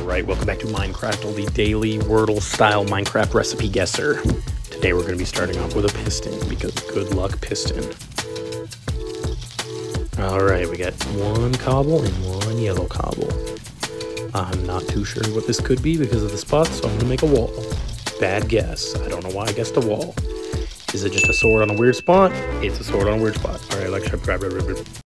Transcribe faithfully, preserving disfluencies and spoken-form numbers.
Alright, welcome back to Minecraft, the daily Wordle-style Minecraft recipe guesser. Today we're going to be starting off with a piston, because good luck piston. Alright, we got one cobble and one yellow cobble. I'm not too sure what this could be because of the spot, so I'm going to make a wall. Bad guess. I don't know why I guessed a wall. Is it just a sword on a weird spot? It's a sword on a weird spot. Alright, like,